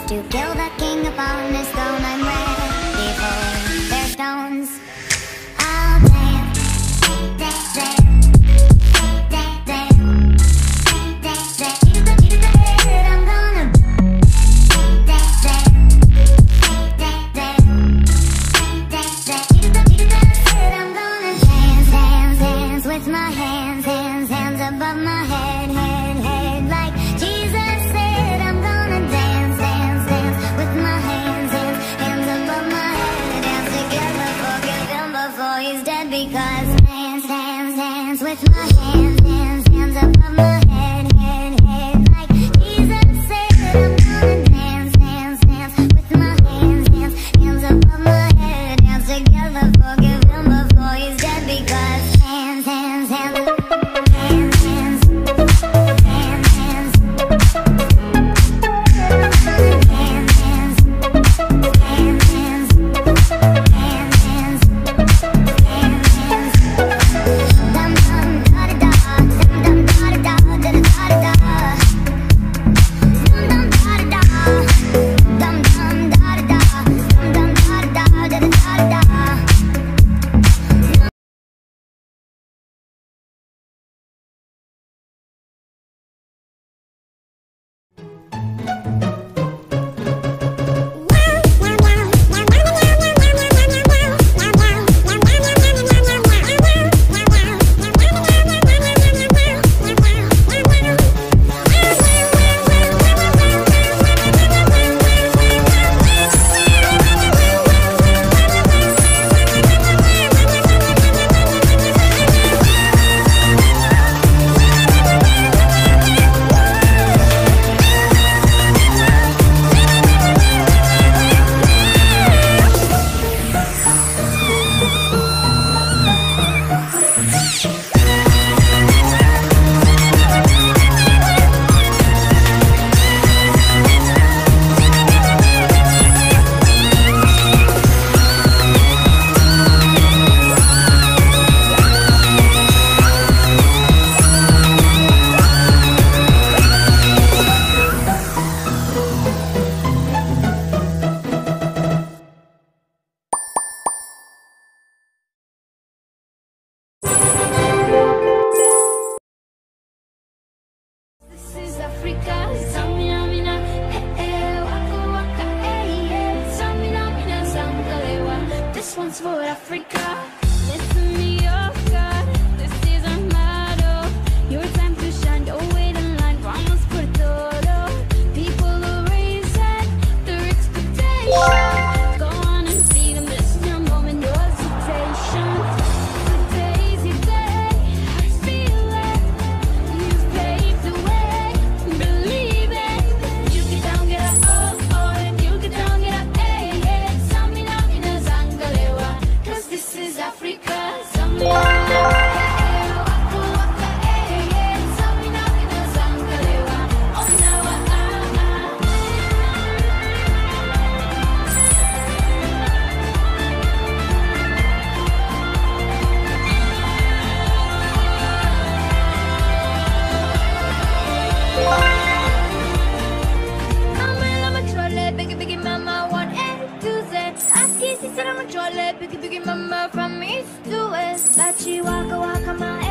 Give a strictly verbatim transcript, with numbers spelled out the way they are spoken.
to kill the king upon his throne. I'm ready for their stones. I'll dance, dance, dance. For Africa, listen me, oh God, this is our motto. Your time to shine, don't wait in line, vamos por todo. People are raising their expectations. Go on and see them, this is your moment, no hesitation. Today's your day, I feel it. You've paved the way, believe it. You get down, get up, oh, oh, you get down, get up, hey, hey. Samina, mina, zangalewa. This is Africa, biggie, biggie mama from east to west. That she waka waka my